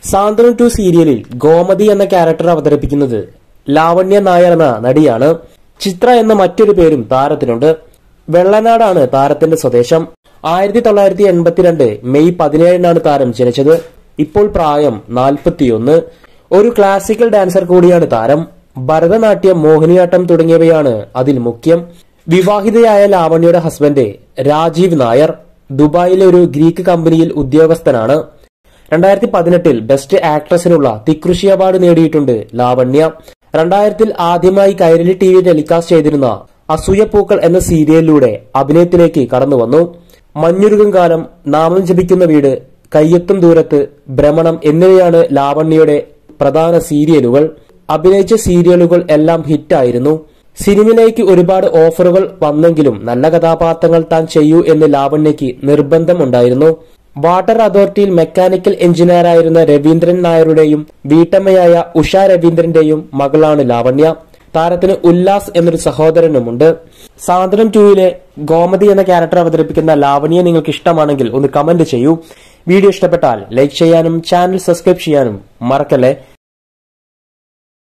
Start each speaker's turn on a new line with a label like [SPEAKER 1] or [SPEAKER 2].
[SPEAKER 1] സാന്ത്വനം 2 സീരിയലിൽ ഗോമതി എന്ന ക്യാരക്ടർ അവതരിപ്പിക്കുന്നത് ലാവണ്യ നായർ എന്ന നടിയാണ്. ചിത്ര എന്ന മറ്റൊരു പേരും താരത്തിനുണ്ട്. വെള്ളനാടാണ് താരത്തിന്റെ സ്വദേശം. 1982 മെയ് 17 താരം ജനിച്ചത്. ഇപ്പോൾ പ്രായം 41. ഒരു ക്ലാസിക്കൽ ഡാൻസർ കൂടിയാണ് താരം. ഭരതനാട്യം, മോഹിനിയാട്ടം തുടങ്ങിയവയാണ് അതിൽ മുഖ്യം. വിവാഹിതയായ ലാവണ്യയുടെ ഹസ്ബൻഡ് രാജീവ് നായർ ദുബായിലെ ഒരു ഗ്രീക്ക് കമ്പനിയിൽ ഉദ്യോഗസ്ഥനാണ്. 2018 ബെസ്റ്റ് ആക്ട്രസിനുള്ള തിക്രൂശി അവാർഡ് നേടിയിട്ടുണ്ട് ലാവണ്യ. 2000 ആദ്യമായി കൈരളി TV ടെലികാസ്റ്റ് ചെയ്തിരുന്ന അസൂയപ്പൂക്കൾ എന്ന സീരിയലിലൂടെ അഭിനയത്തിലേക്ക് കടന്നുവന്നു. മഞ്ഞുരുകും കാലം, നാമം ജപിക്കുന്ന വീട്, കയ്യെത്തും ദൂരത്ത്, ഭ്രമണം എന്നിവയാണ് ലാവണ്യയുടെ പ്രധാന സീരിയലുകൾ. അഭിനയിച്ച സീരിയലുകൾ എല്ലാം ഹിറ്റായിരുന്നു. സിനിമയിലേക്ക് ഒരുപാട് ഓഫറുകൾ വന്നെങ്കിലും നല്ല കഥാപാത്രങ്ങൾ താൻ ചെയ്യൂ എന്ന് ലാവണ്യയ്ക്ക് നിർബന്ധമുണ്ടായിരുന്നു. വാട്ടർ അതോറിറ്റിയിൽ മെക്കാനിക്കൽ എഞ്ചിനീയറായിരുന്ന രവീന്ദ്രൻ നായരുടെയും വീട്ടമ്മയായ ഉഷ രവീന്ദ്രന്റെയും മകളാണ് ലാവണ്യ. താരത്തിന് ഉല്ലാസ് എന്നൊരു സഹോദരനുമുണ്ട്. സാന്ത്വനം 2 ഗോമതി എന്ന ക്യാരക്ടർ അവതരിപ്പിക്കുന്ന ലാവണ്യ നിങ്ങൾക്ക് ഇഷ്ടമാണെങ്കിൽ ഒന്ന് കമന്റ് ചെയ്യൂ. വീഡിയോ ഇഷ്ടപ്പെട്ടാൽ ലൈക്ക് ചെയ്യാനും ചാനൽ സബ്സ്ക്രൈബ് ചെയ്യാനും മറക്കല്ലേ.